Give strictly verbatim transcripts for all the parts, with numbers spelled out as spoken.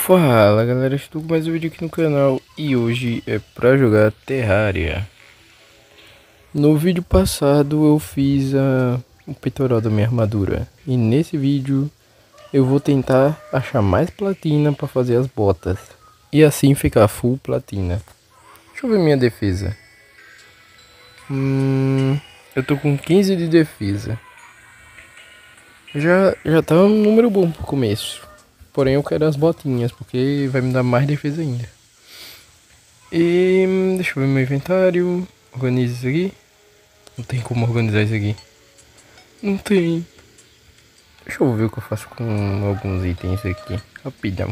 Fala galera, estou com mais um vídeo aqui no canal e hoje é pra jogar Terraria. No vídeo passado eu fiz a, o peitoral da minha armadura e nesse vídeo eu vou tentar achar mais platina para fazer as botas e assim ficar full platina. Deixa eu ver minha defesa. Hum, eu tô com quinze de defesa. Já, já tá um número bom pro começo. Porém eu quero as botinhas, porque vai me dar mais defesa ainda. E deixa eu ver meu inventário. Organiza isso aqui. Não tem como organizar isso aqui. Não tem. Deixa eu ver o que eu faço com alguns itens aqui. Rapidão.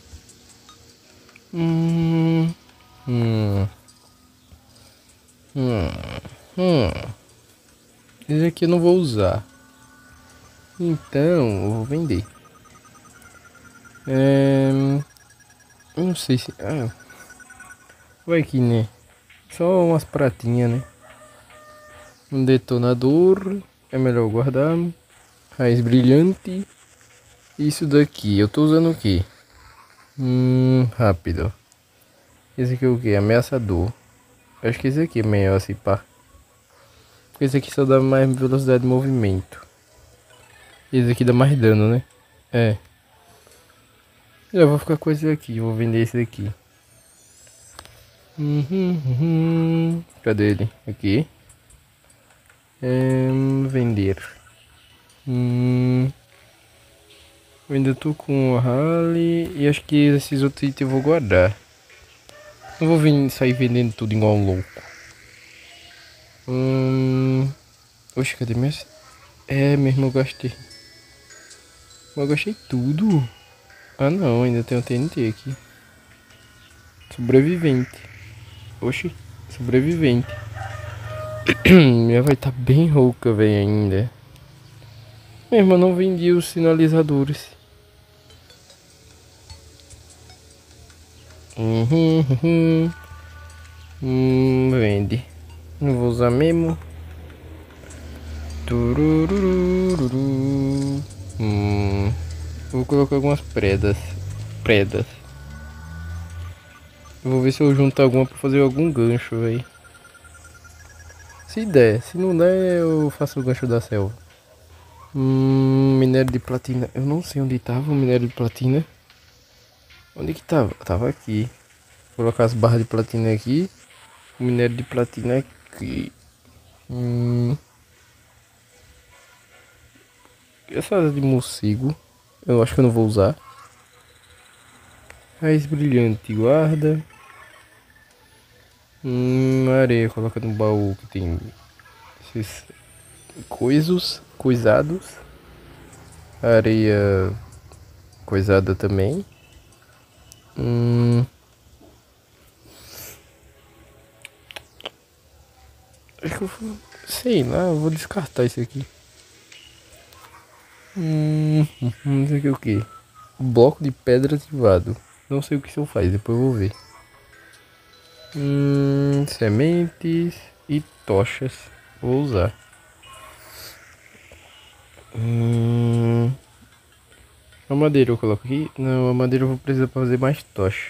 Hum. Hum. Hum. Hum. Esse aqui eu não vou usar. Então eu vou vender. É... Não sei se... Ah, vai que né. Só umas pratinhas, né. Um detonador. É melhor guardar. Raiz brilhante. Isso daqui. Eu tô usando o que? Hum, rápido. Esse aqui é o que? Ameaçador. Acho que esse aqui é melhor assim, pá. Porque esse aqui só dá mais velocidade de movimento. Esse aqui dá mais dano, né? É. Eu vou ficar com esse aqui, vou vender esse aqui. Uhum, uhum. Cadê ele? Aqui. É, vender. Hum, eu ainda tô com o Harley e acho que esses outros itens eu vou guardar. Não vou vir, sair vendendo tudo igual um louco. Hum, oxe, cadê minhas? É mesmo, eu gastei. Eu gastei tudo. Ah não, ainda tem o T N T aqui. Sobrevivente. Oxi, sobrevivente. Minha vai estar tá bem rouca, velho, ainda. Mesmo eu não vendi os sinalizadores. Uhum, uhum. Hum, vende. Não vou usar mesmo. Tururururu. Hum, vou colocar algumas predas. Predas. Vou ver se eu junto alguma pra fazer algum gancho, velho. Se der, se não der, eu faço o gancho da selva. Hum, minério de platina. Eu não sei onde tava o minério de platina. Onde que tava? Tava aqui. Vou colocar as barras de platina aqui. O minério de platina aqui. Hum. Essa asa de morcego. Eu acho que eu não vou usar. Raiz brilhante, guarda. Hum, areia, coloca no baú que tem esses coisos, coisados. Areia coisada também. Hum. Acho que eu vou, sei lá, eu vou descartar isso aqui. Hum, hum, isso aqui é o que? Bloco de pedra ativado. Não sei o que isso faz, depois eu vou ver. Hum, sementes e tochas. Vou usar. Hum, a madeira eu coloco aqui. Não, a madeira eu vou precisar para fazer mais tocha.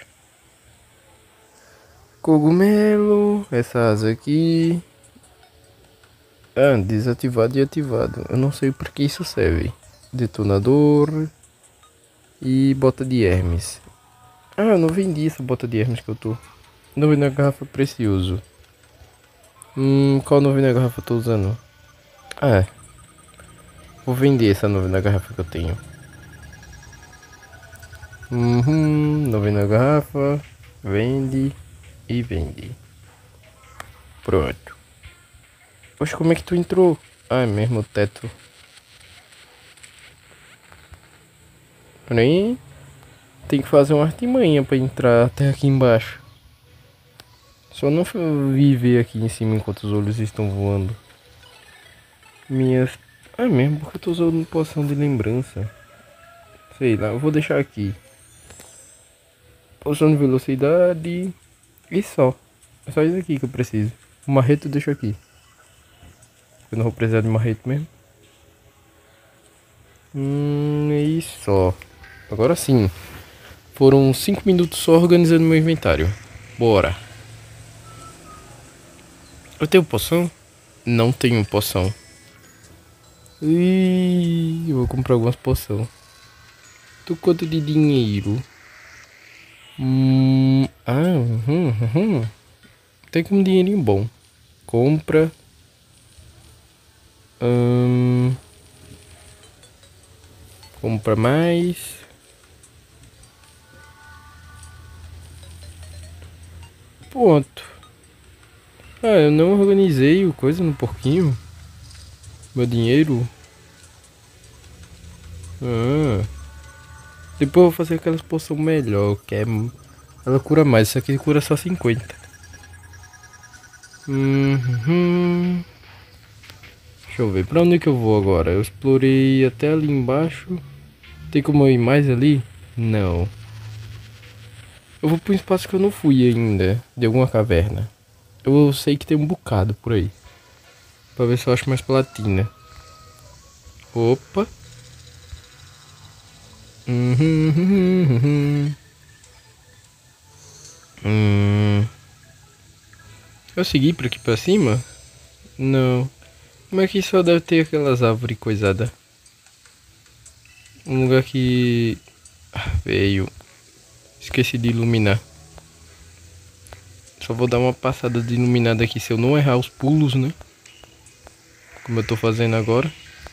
Cogumelo. Essa asa aqui. Ah, desativado e ativado. Eu não sei para que isso serve. Detonador. E bota de Hermes. Ah, eu não vendi essa bota de Hermes que eu tô. Não vendi na garrafa precioso. Hum, qual nuvem na garrafa eu tô usando? Ah, é. Vou vender essa nuvem na garrafa que eu tenho. Uhum, nuvem na garrafa. Vende. E vende. Pronto. Poxa, como é que tu entrou? Ah, é mesmo o teto. Peraí. Tem que fazer uma artimanha pra entrar até aqui embaixo. Só não viver aqui em cima enquanto os olhos estão voando. Minhas... Ah, mesmo, porque eu tô usando poção de lembrança. Sei lá, eu vou deixar aqui. Poção de velocidade. E só. É só isso aqui que eu preciso. O marrete eu deixo aqui. Eu não vou precisar de marrete mesmo. Hum, e só. Agora sim. Foram cinco minutos só organizando meu inventário. Bora. Eu tenho poção? Não tenho poção. Ih, eu vou comprar algumas poções. Tu quanto de dinheiro? Hum, ah, uhum, uhum. Tem como um dinheirinho bom. Compra. Hum, compra mais. Pronto. Ah, eu não organizei o coisa no porquinho. Meu dinheiro. Ah. Depois eu vou fazer aquelas poções melhor, que é... Ela cura mais, isso aqui cura só cinquenta. Uhum. Deixa eu ver, pra onde é que eu vou agora? Eu explorei até ali embaixo. Tem como eu ir mais ali? Não. Eu vou pra um espaço que eu não fui ainda, de alguma caverna. Eu sei que tem um bocado por aí. Pra ver se eu acho mais platina. Opa. Uhum, uhum, uhum. Hum. Eu segui por aqui pra cima? Não. Mas aqui só deve ter aquelas árvores coisadas. Um lugar que... Ah, veio. Esqueci de iluminar. Só vou dar uma passada de iluminada aqui se eu não errar os pulos, né? Como eu tô fazendo agora.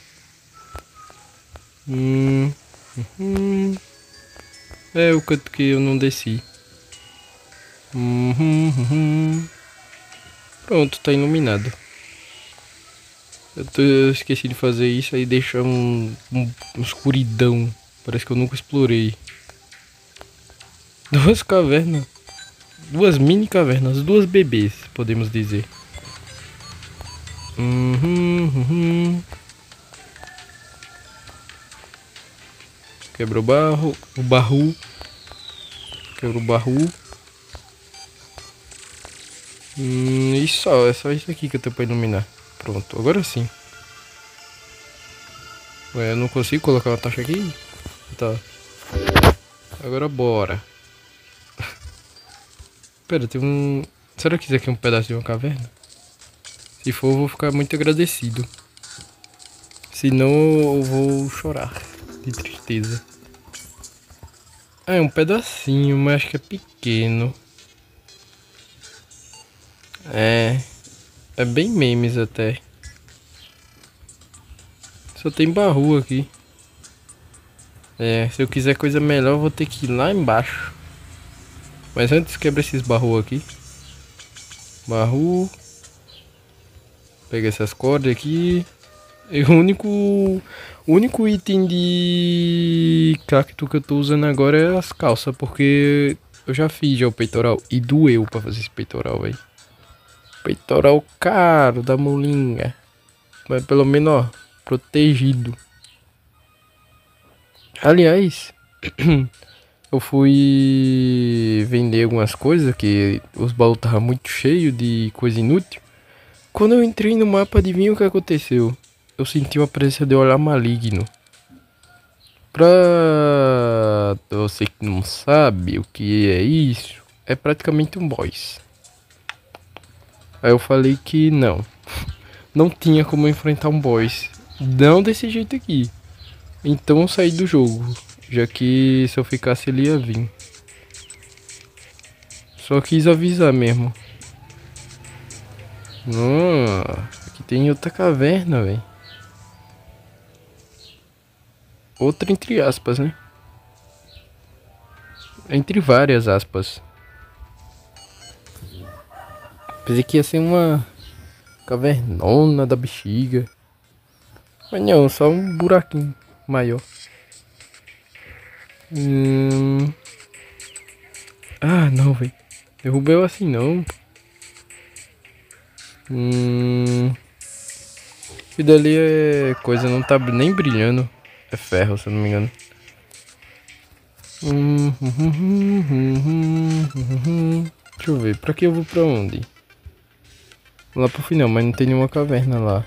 Hum, hum. É o canto que eu não desci. Hum, hum, hum. Pronto, tá iluminado. Eu, tô, eu esqueci de fazer isso aí deixa um, um, um escuridão. Parece que eu nunca explorei. Duas cavernas. Duas mini cavernas. Duas bebês, podemos dizer. Uhum, uhum. Quebra o barro. O barro. Quebra o barro. Hum, e só, é só isso aqui que eu tenho pra iluminar. Pronto, agora sim. Ué, eu não consigo colocar uma taxa aqui? Tá. Agora bora. Pera, tem um... Será que isso aqui é um pedaço de uma caverna? Se for, eu vou ficar muito agradecido. Se não, eu vou chorar de tristeza. Ah, é um pedacinho, mas acho que é pequeno. É... É bem memes até. Só tem barro aqui. É, se eu quiser coisa melhor, eu vou ter que ir lá embaixo. Mas antes quebra esses barro aqui. Barro. Pega essas cordas aqui. E o único, o único item de cacto que eu tô usando agora é as calças. Porque eu já fiz já o peitoral. E doeu pra fazer esse peitoral, velho. Peitoral caro da molinha. Mas pelo menos, ó, protegido. Aliás, eu fui vender algumas coisas que os baús estavam muito cheios de coisa inútil. Quando eu entrei no mapa, adivinha o que aconteceu? Eu senti uma presença de olhar maligno. Pra você que não sabe o que é isso, é praticamente um boss. Aí eu falei que não. Não tinha como enfrentar um boss. Não desse jeito aqui. Então eu saí do jogo. Já que se eu ficasse ele ia vir. Só quis avisar mesmo. Ah, aqui tem outra caverna, velho. Outra entre aspas, né? Entre várias aspas. Pensei que ia ser uma cavernona da bexiga. Mas não, só um buraquinho maior. Hum... Ah, não, velho. Derrubei eu assim não. Hum... Isso dali é coisa, não tá nem brilhando. É ferro, se eu não me engano. Hum, hum, hum, hum, hum, hum, hum. Deixa eu ver, pra que eu vou pra onde? Lá pro final, mas não tem nenhuma caverna lá.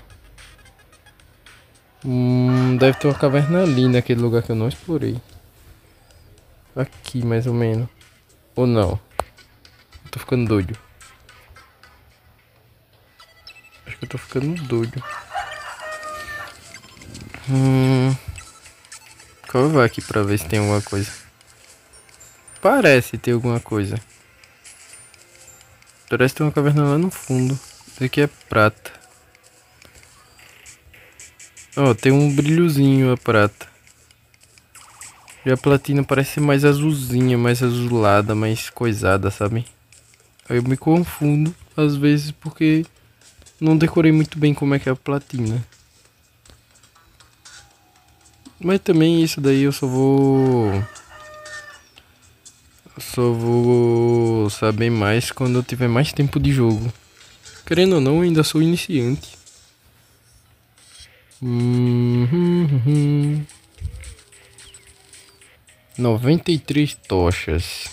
Hum, deve ter uma caverna ali naquele lugar que eu não explorei. Aqui, mais ou menos. Ou não? Eu tô ficando doido. Acho que eu tô ficando doido. Hum... Vou ver aqui pra ver se tem alguma coisa. Parece ter alguma coisa. Parece ter uma caverna lá no fundo. Isso aqui é prata. Ó, oh, tem um brilhozinho a prata. E a platina parece ser mais azulzinha, mais azulada, mais coisada, sabe? Aí eu me confundo às vezes porque não decorei muito bem como é que é a platina. Mas também isso daí eu só vou... Só vou saber mais quando eu tiver mais tempo de jogo. Querendo ou não, eu ainda sou iniciante. Uhum. noventa e três tochas.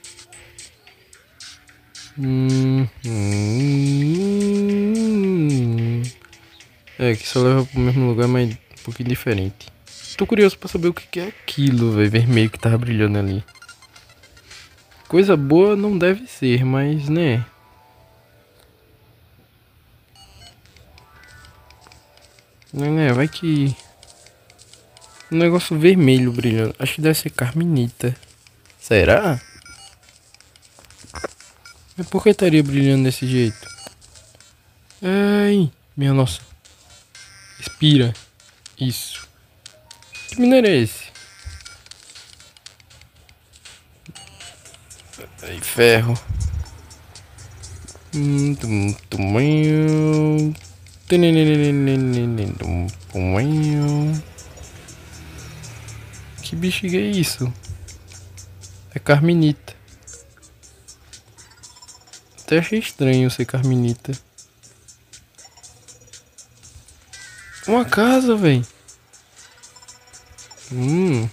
Uhum. É, que só leva pro mesmo lugar, mas um pouquinho diferente. Tô curioso pra saber o que é aquilo, velho, vermelho que tava brilhando ali. Coisa boa não deve ser, mas né. Né, né, vai que... Um negócio vermelho brilhando. Acho que deve ser carminita. Será? Mas por que estaria brilhando desse jeito? Ai, minha nossa. Respira. Isso. Que minério é esse? Aí, ferro. Hum, tum, tum, que bexiga é isso? É carminita. Até achei estranho ser carminita. Uma casa, velho. Hum.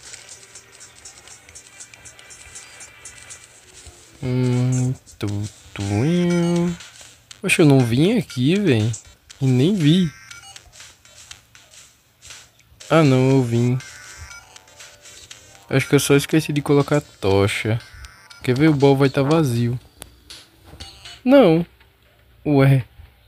Hum. Tu, tu, Poxa, eu não vim aqui, velho. E nem vi. Ah, não, eu vim. Acho que eu só esqueci de colocar tocha. Quer ver? O baú vai estar vazio. Não. Ué.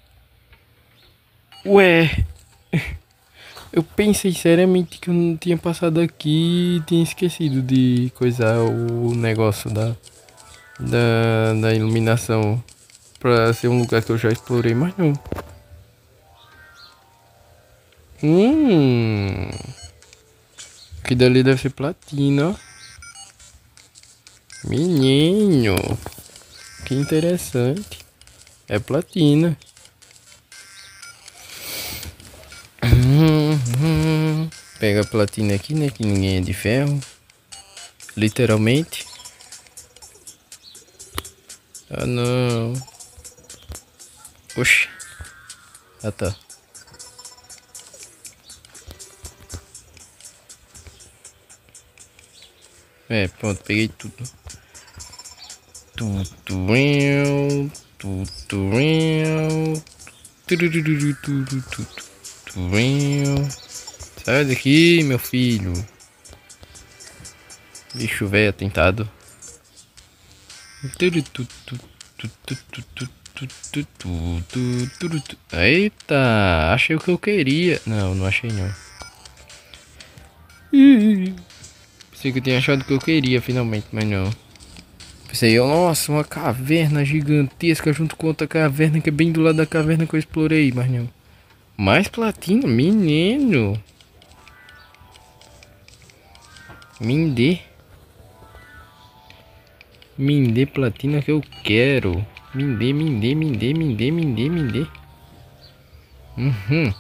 Ué. Eu pensei seriamente que eu não tinha passado aqui e tinha esquecido de coisar o negócio da, da, da iluminação pra ser um lugar que eu já explorei, mas não. Hum. Que dali deve ser platina, ó. Menino. Que interessante. É platina. Pega a platina aqui, né? Que ninguém é de ferro. Literalmente. Ah, não. Oxi. Ah, tá. É, pronto. Peguei tudo. Tudo. Tudo. Tudo. Tudo. Tudo. Sai daqui, meu filho. Bicho velho atentado. Eita, achei o que eu queria. Não, não achei não. Pensei que eu tinha achado o que eu queria finalmente, mas não. Pensei, nossa, uma caverna gigantesca junto com outra caverna que é bem do lado da caverna que eu explorei, mas não. Mais platina, menino. Me dê. Me dê platina que eu quero. Me dê, me dê, me dê, me dê, me dê, me dê. Uhum.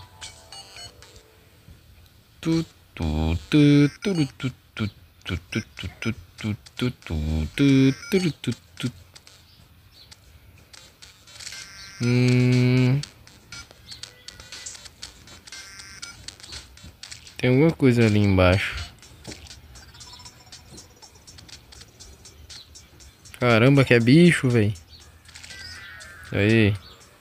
Tu, tu, tu, tu, tu, tu, tu, tu, tu, tu, tu, tu, tu, tu, tu, tu. Hum. Tem alguma coisa ali embaixo. Caramba, que é bicho, velho. Aí.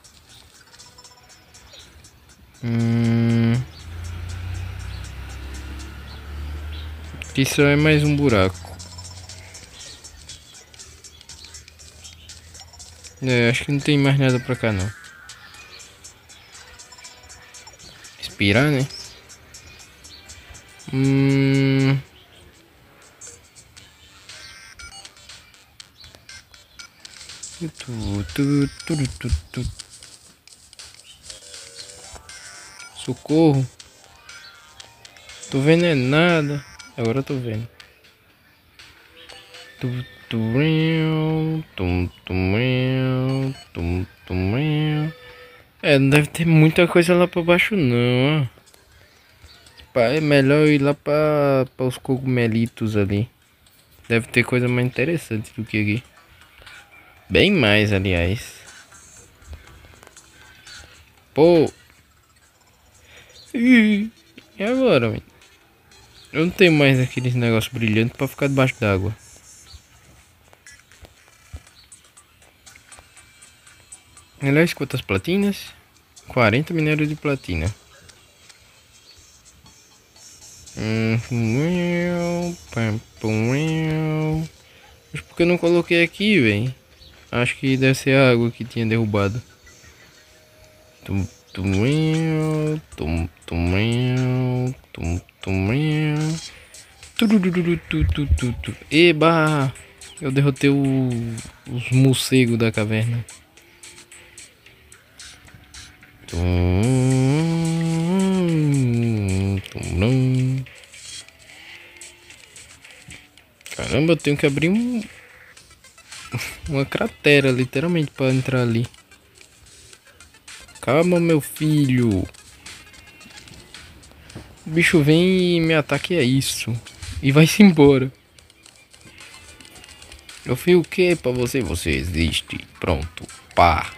Hum. Isso é mais um buraco. É, acho que não tem mais nada pra cá não. Respirar, né? Hum... Tu, tu, tu, tu, tu. Socorro. Tô vendo é nada. Agora eu tô vendo. Tu, tu, tum, tum, tum, tum. É, não deve ter muita coisa lá pra baixo não, ó. Pá, é melhor ir lá pra, pra os cogumelitos ali. Deve ter coisa mais interessante do que aqui. Bem mais, aliás. Pô. Ih, e agora, mano? Eu não tenho mais aqueles negócios brilhantes pra ficar debaixo d'água. Aliás, quantas platinas? quarenta minérios de platina. Mas por que eu não coloquei aqui, velho? Acho que deve ser a água que tinha derrubado. Tum, tum, tum, tum, tum, tum. Eba! Eu derrotei o, os morcegos da caverna. Caramba, eu tenho que abrir um, uma cratera, literalmente, para entrar ali. Calma, meu filho. O bicho vem e me ataca, é isso. E vai-se embora. Eu fiz o que pra você? Você existe. Pronto. Pá.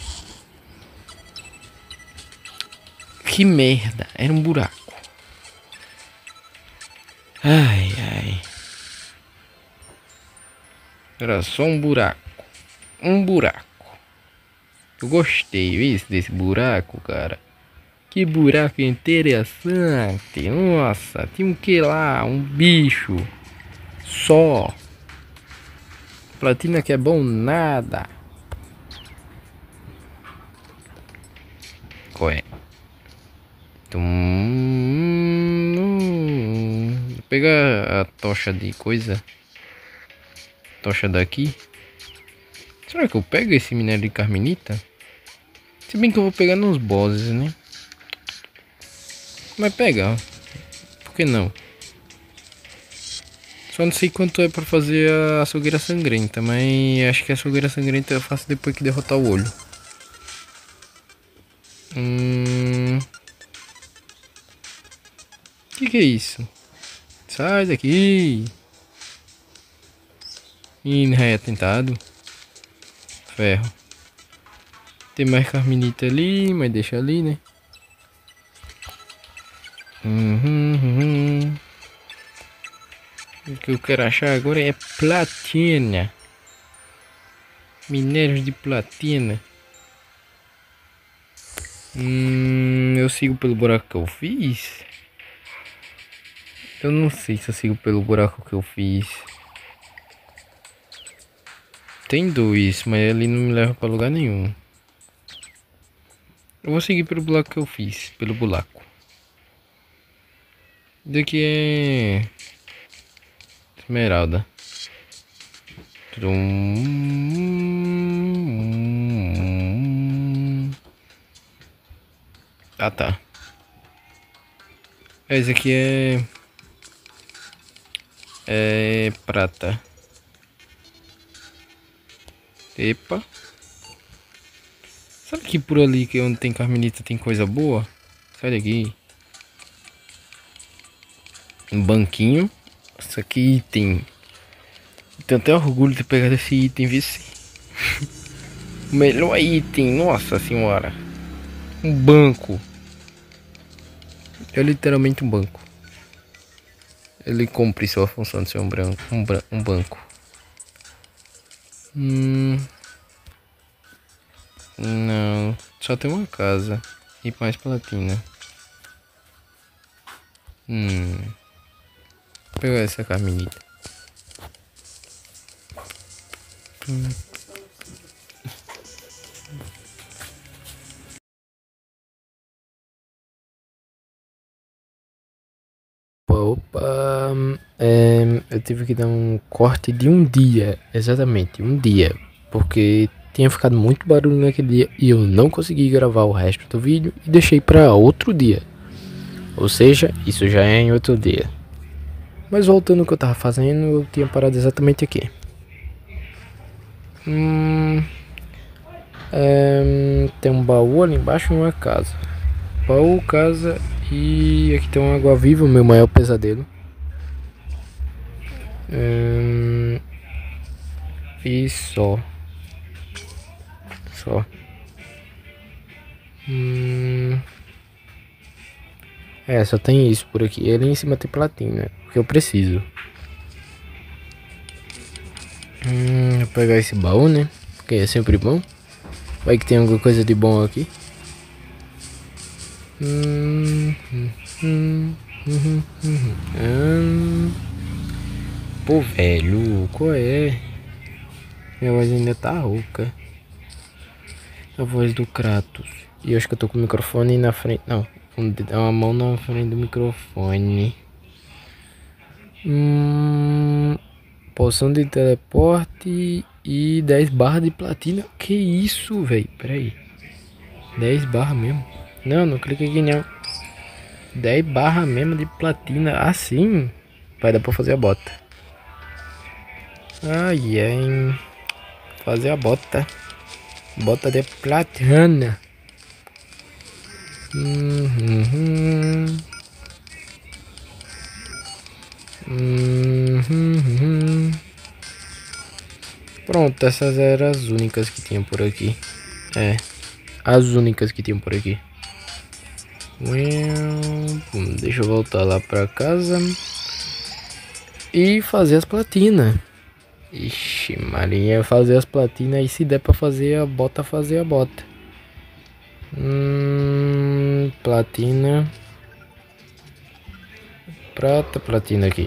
Que merda. Era um buraco. Ai, ai. Era só um buraco. Um buraco. Eu gostei, viu, desse buraco, cara. Que buraco interessante. Nossa, tinha um que lá? Um bicho. Só. Platina que é bom nada. Qual é? Tum, vou pegar a tocha de coisa. Tocha daqui. Será que eu pego esse minério de carmenita? Se bem que eu vou pegar nos bosses, né? Mas pega. Por que não? Só não sei quanto é pra fazer a açougueira sangrenta. Mas acho que a açougueira sangrenta eu faço depois que derrotar o olho. Hum... Que que é isso? Sai daqui. Ih, não é atentado. Ferro. Tem mais carminita ali, mas deixa ali, né? Uhum, uhum. O que eu quero achar agora é platina. Minérios de platina. Hum, eu sigo pelo buraco que eu fiz? Eu não sei se eu sigo pelo buraco que eu fiz. Tem dois, mas ele não me leva pra lugar nenhum. Eu vou seguir pelo buraco que eu fiz, pelo buraco. Daqui é esmeralda. Ah, tá. Esse aqui é é prata. Epa. Sabe que por ali que onde tem carmelita tem coisa boa? Sai daqui. Um banquinho. Isso aqui item. Tenho até orgulho de pegar esse item, vice. O melhor item, nossa senhora. Um banco. É literalmente um banco. Ele cumpre sua função de ser um, branco, um, bran um banco. Hum... Não, só tem uma casa e mais platina. Hum. Vou pegar essa carminita. Hum. Opa, é, eu tive que dar um corte de um dia, exatamente, um dia, porque tinha ficado muito barulho naquele dia e eu não consegui gravar o resto do vídeo e deixei para outro dia. Ou seja, isso já é em outro dia. Mas voltando ao que eu tava fazendo, eu tinha parado exatamente aqui. Hum, é, tem um baú ali embaixo e uma casa. Baú, casa e aqui tem uma água viva, o meu maior pesadelo. Hum, e só. Só. Hum, é, só tem isso por aqui. E ali em cima tem platina, porque eu preciso. Hum, vou pegar esse baú, né? Porque é sempre bom. Vai que tem alguma coisa de bom aqui. Hum, hum, hum, hum, hum, hum. Pô, velho, qual é? Minha voz ainda tá rouca. A voz do Kratos. E eu acho que eu tô com o microfone na frente. Não, é uma mão na frente do microfone. Hum, poção de teleporte e dez barras de platina. Que isso, velho? Pera aí. dez barras mesmo. Não, não clique aqui não. dez barras mesmo de platina. Assim vai dar pra fazer a bota. Ai, ai. Fazer a bota. Bota de platina. Uhum. Uhum. Pronto, essas eram as únicas que tinham por aqui. É, as únicas que tinham por aqui. Deixa eu voltar lá pra casa e fazer as platinas. Ixi, Marinha, fazer as platinas. E se der pra fazer a bota, fazer a bota. Hum, platina. Prata, platina aqui.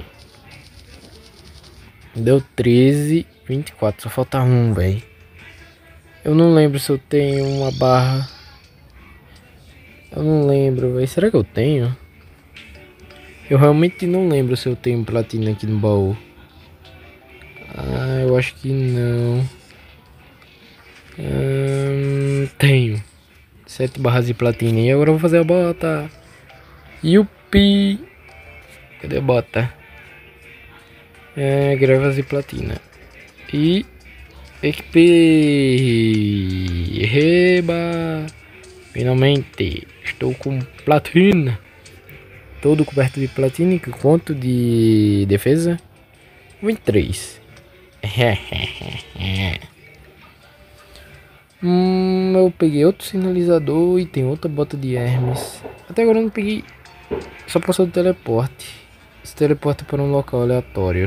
Deu treze, vinte e quatro. Só falta um, velho. Eu não lembro se eu tenho uma barra. Eu não lembro, velho. Será que eu tenho? Eu realmente não lembro se eu tenho platina aqui no baú. Ah, eu acho que não. Hum, tenho sete barras de platina. E agora eu vou fazer a bota. Yupi! Cadê a bota? É, gravas de platina. E equipei. Reba! Finalmente estou com platina. Todo coberto de platina. Que quanto de defesa? vinte e três. hum, eu peguei outro sinalizador e tem outra bota de Hermes. Até agora eu não peguei. Só passou do teleporte. Se teleporta para um local aleatório.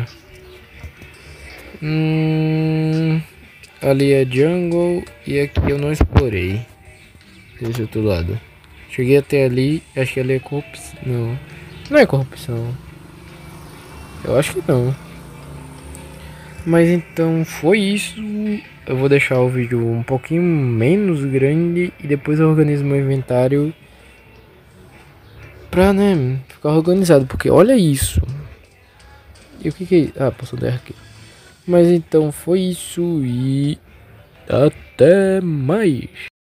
Hum, ali é jungle e aqui eu não explorei. Desse outro lado. Cheguei até ali, acho que ali é corrupção. Não, não é corrupção. Eu acho que não. Mas então foi isso. Eu vou deixar o vídeo um pouquinho menos grande e depois eu organizo meu inventário pra, né, ficar organizado. Porque olha isso. E o que que é isso? Ah, posso der aqui. Mas então foi isso e até mais.